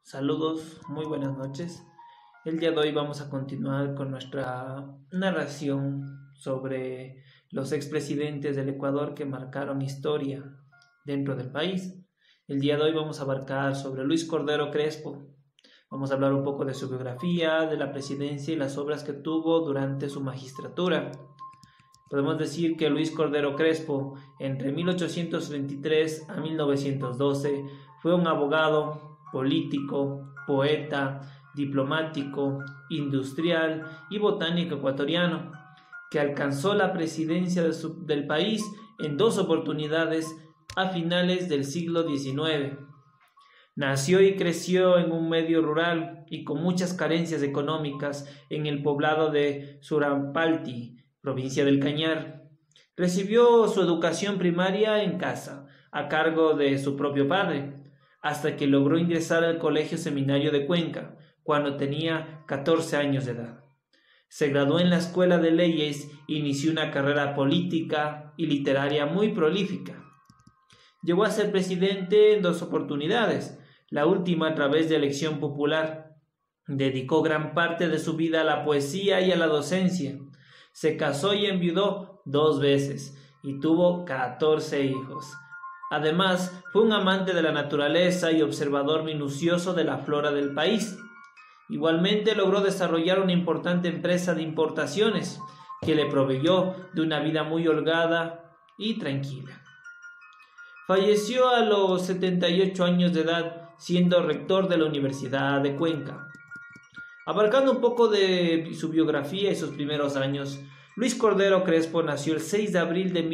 Saludos, muy buenas noches. El día de hoy vamos a continuar con nuestra narración sobre los expresidentes del Ecuador que marcaron historia dentro del país. El día de hoy vamos a abarcar sobre Luis Cordero Crespo. Vamos a hablar un poco de su biografía, de la presidencia y las obras que tuvo durante su magistratura. Podemos decir que Luis Cordero Crespo, entre 1823 a 1912, fue un abogado, político, poeta, diplomático, industrial y botánico ecuatoriano, que alcanzó la presidencia del país en dos oportunidades a finales del siglo XIX. Nació y creció en un medio rural y con muchas carencias económicas en el poblado de Surampalti, provincia del Cañar. Recibió su educación primaria en casa, a cargo de su propio padre, hasta que logró ingresar al Colegio Seminario de Cuenca, cuando tenía 14 años de edad. Se graduó en la Escuela de Leyes e inició una carrera política y literaria muy prolífica. Llegó a ser presidente en dos oportunidades, la última a través de elección popular. Dedicó gran parte de su vida a la poesía y a la docencia. Se casó y enviudó 2 veces y tuvo 14 hijos. Además, fue un amante de la naturaleza y observador minucioso de la flora del país. Igualmente logró desarrollar una importante empresa de importaciones que le proveyó de una vida muy holgada y tranquila. Falleció a los 78 años de edad, siendo rector de la Universidad de Cuenca. Abarcando un poco de su biografía y sus primeros años, Luis Cordero Crespo nació el 6 de abril de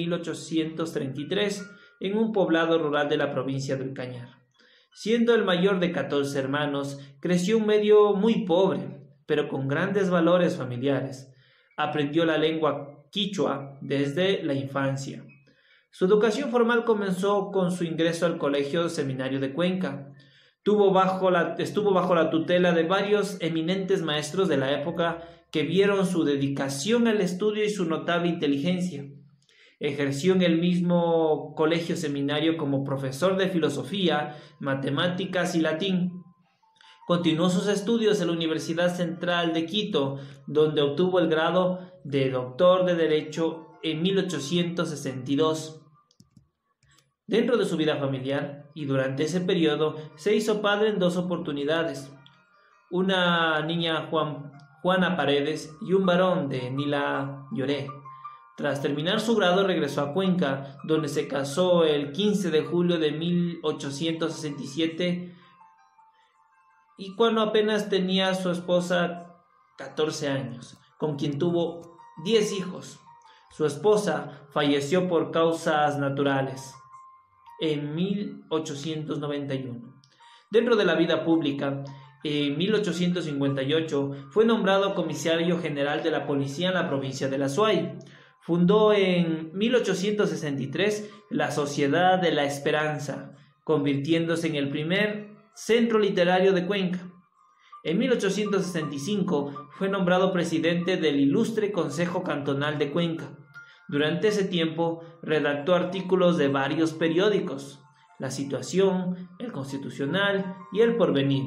1833 en un poblado rural de la provincia del Cañar. Siendo el mayor de 14 hermanos, creció en un medio muy pobre, pero con grandes valores familiares. Aprendió la lengua quichua desde la infancia. Su educación formal comenzó con su ingreso al Colegio Seminario de Cuenca. Estuvo bajo la tutela de varios eminentes maestros de la época que vieron su dedicación al estudio y su notable inteligencia. Ejerció en el mismo colegio seminario como profesor de filosofía, matemáticas y latín. Continuó sus estudios en la Universidad Central de Quito, donde obtuvo el grado de doctor de Derecho en 1862. Dentro de su vida familiar y durante ese periodo se hizo padre en 2 oportunidades. Una niña Juana Paredes y un varón de Nila Lloré. Tras terminar su grado regresó a Cuenca, donde se casó el 15 de julio de 1867 y cuando apenas tenía su esposa 14 años, con quien tuvo 10 hijos. Su esposa falleció por causas naturales en 1891. Dentro de la vida pública, en 1858 fue nombrado comisario general de la policía en la provincia de La Suay. Fundó en 1863 la Sociedad de la Esperanza, convirtiéndose en el primer centro literario de Cuenca. En 1865 fue nombrado presidente del Ilustre Consejo Cantonal de Cuenca. Durante ese tiempo redactó artículos de varios periódicos, La Situación, El Constitucional y El Porvenir.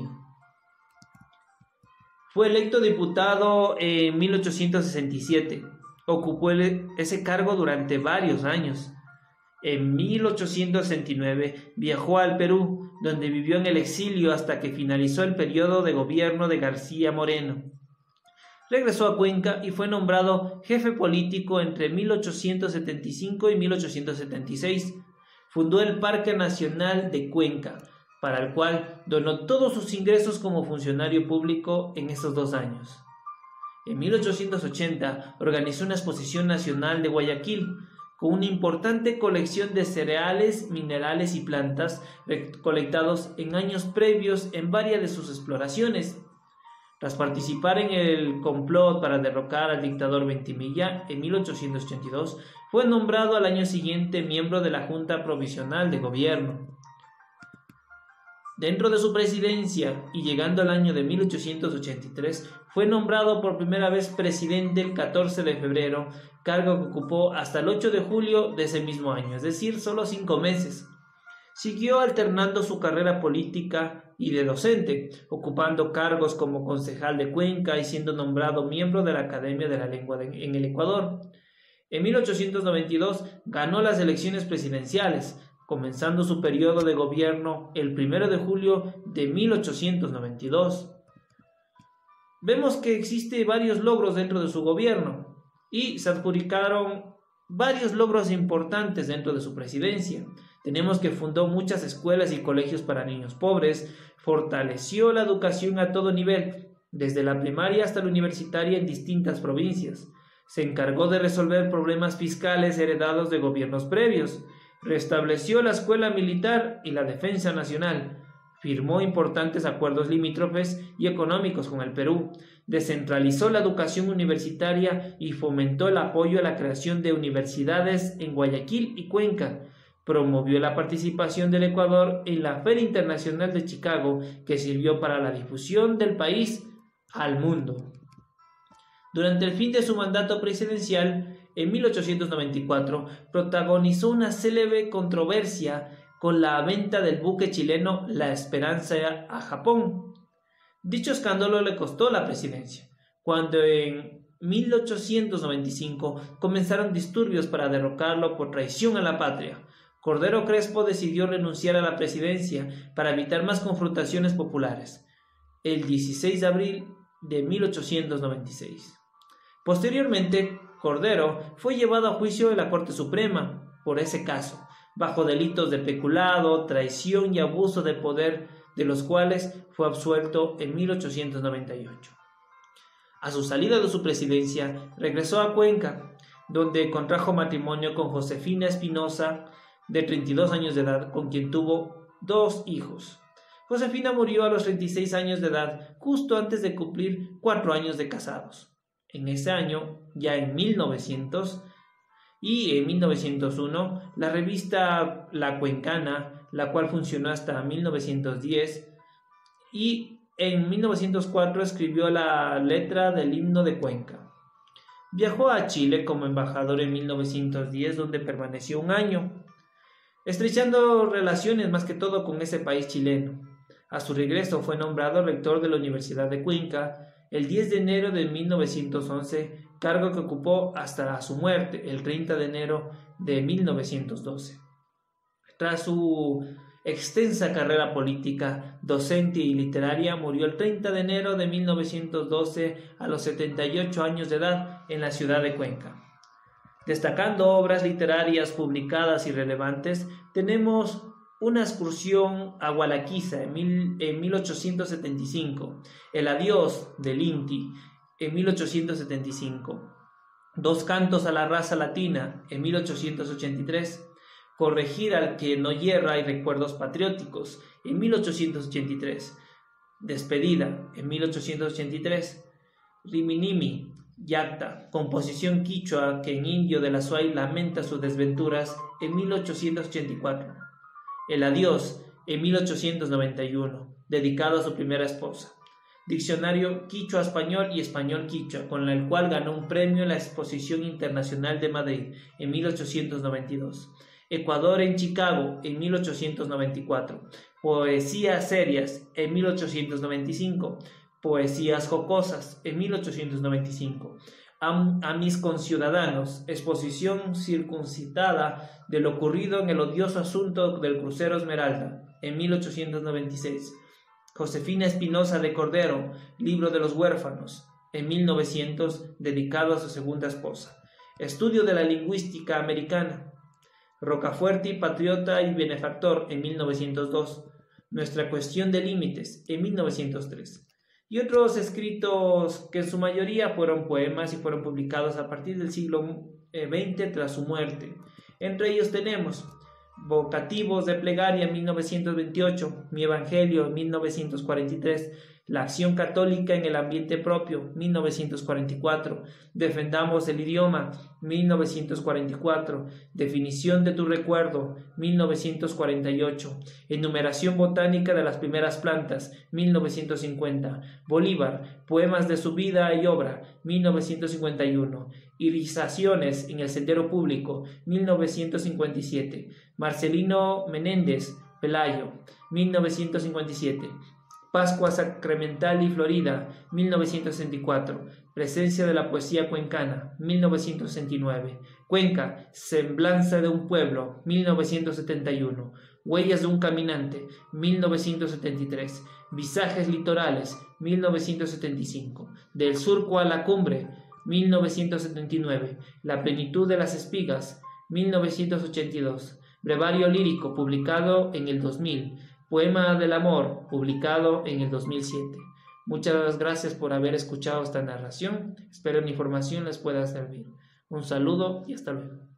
Fue electo diputado en 1867. Ocupó ese cargo durante varios años. En 1869 viajó al Perú, donde vivió en el exilio hasta que finalizó el periodo de gobierno de García Moreno. Regresó a Cuenca y fue nombrado jefe político entre 1875 y 1876. Fundó el Parque Nacional de Cuenca, para el cual donó todos sus ingresos como funcionario público en esos 2 años. En 1880 organizó una exposición nacional de Guayaquil, con una importante colección de cereales, minerales y plantas recolectados en años previos en varias de sus exploraciones. Tras participar en el complot para derrocar al dictador Ventimiglia en 1882, fue nombrado al año siguiente miembro de la Junta Provisional de Gobierno. Dentro de su presidencia y llegando al año de 1883, fue nombrado por primera vez presidente el 14 de febrero, cargo que ocupó hasta el 8 de julio de ese mismo año, es decir, solo 5 meses. Siguió alternando su carrera política y de docente, ocupando cargos como concejal de Cuenca y siendo nombrado miembro de la Academia de la Lengua en el Ecuador. En 1892 ganó las elecciones presidenciales, comenzando su periodo de gobierno el 1 de julio de 1892. Vemos que existen varios logros dentro de su gobierno y se adjudicaron varios logros importantes dentro de su presidencia. Tenemos que fundó muchas escuelas y colegios para niños pobres, fortaleció la educación a todo nivel, desde la primaria hasta la universitaria en distintas provincias. Se encargó de resolver problemas fiscales heredados de gobiernos previos, restableció la escuela militar y la defensa nacional, firmó importantes acuerdos limítrofes y económicos con el Perú, descentralizó la educación universitaria y fomentó el apoyo a la creación de universidades en Guayaquil y Cuenca. Promovió la participación del Ecuador en la Feria Internacional de Chicago, que sirvió para la difusión del país al mundo. Durante el fin de su mandato presidencial, en 1894, protagonizó una célebre controversia con la venta del buque chileno La Esperanza a Japón. Dicho escándalo le costó la presidencia, cuando en 1895 comenzaron disturbios para derrocarlo por traición a la patria. Cordero Crespo decidió renunciar a la presidencia para evitar más confrontaciones populares, el 16 de abril de 1896. Posteriormente, Cordero fue llevado a juicio de la Corte Suprema por ese caso, bajo delitos de peculado, traición y abuso de poder, de los cuales fue absuelto en 1898. A su salida de su presidencia, regresó a Cuenca, donde contrajo matrimonio con Josefina Espinosa, de 32 años de edad, con quien tuvo 2 hijos. Josefina murió a los 36 años de edad, justo antes de cumplir 4 años de casados. En ese año, ya en 1900 y en 1901, la revista La Cuencana, la cual funcionó hasta 1910, y en 1904 escribió la letra del himno de Cuenca. Viajó a Chile como embajador en 1910, donde permaneció 1 año, estrechando relaciones más que todo con ese país chileno. A su regreso fue nombrado rector de la Universidad de Cuenca el 10 de enero de 1911, cargo que ocupó hasta su muerte el 30 de enero de 1912. Tras su extensa carrera política, docente y literaria, murió el 30 de enero de 1912 a los 78 años de edad en la ciudad de Cuenca. Destacando obras literarias publicadas y relevantes, tenemos una excursión a Gualaquiza en 1875, El adiós del Inti en 1875, 2 cantos a la raza latina en 1883, Corregir al que no hierra y recuerdos patrióticos en 1883, Despedida en 1883, Riminimi, Yacta, composición quichua que en indio de la Suay lamenta sus desventuras en 1884. El adiós en 1891, dedicado a su primera esposa. Diccionario quichua-español y español-quichua, con el cual ganó un premio en la Exposición Internacional de Madrid en 1892. Ecuador en Chicago en 1894. Poesías serias en 1895. Poesías jocosas en 1895. A mis conciudadanos, exposición circuncitada de lo ocurrido en el odioso asunto del crucero Esmeralda en 1896. Josefina Espinosa de Cordero, libro de los huérfanos en 1900, dedicado a su segunda esposa. Estudio de la lingüística americana. Rocafuerte y patriota y benefactor en 1902. Nuestra cuestión de límites en 1903. Y otros escritos que en su mayoría fueron poemas y fueron publicados a partir del siglo XX tras su muerte. Entre ellos tenemos Vocativos de plegaria en 1928, Mi Evangelio en 1943, La acción católica en el ambiente propio, 1944, Defendamos el idioma, 1944, Definición de tu recuerdo, 1948, Enumeración botánica de las primeras plantas, 1950, Bolívar, Poemas de su vida y obra, 1951, Irisaciones en el sendero público, 1957, Marcelino Menéndez, Pelayo, 1957. Pascua Sacramental y Florida, 1964. Presencia de la poesía cuencana, 1969. Cuenca, Semblanza de un pueblo, 1971. Huellas de un caminante, 1973. Visajes litorales, 1975. Del surco a la cumbre, 1979. La plenitud de las espigas, 1982. Brevario lírico, publicado en el 2000. Poema del amor, publicado en el 2007. Muchas gracias por haber escuchado esta narración. Espero mi información les pueda servir. Un saludo y hasta luego.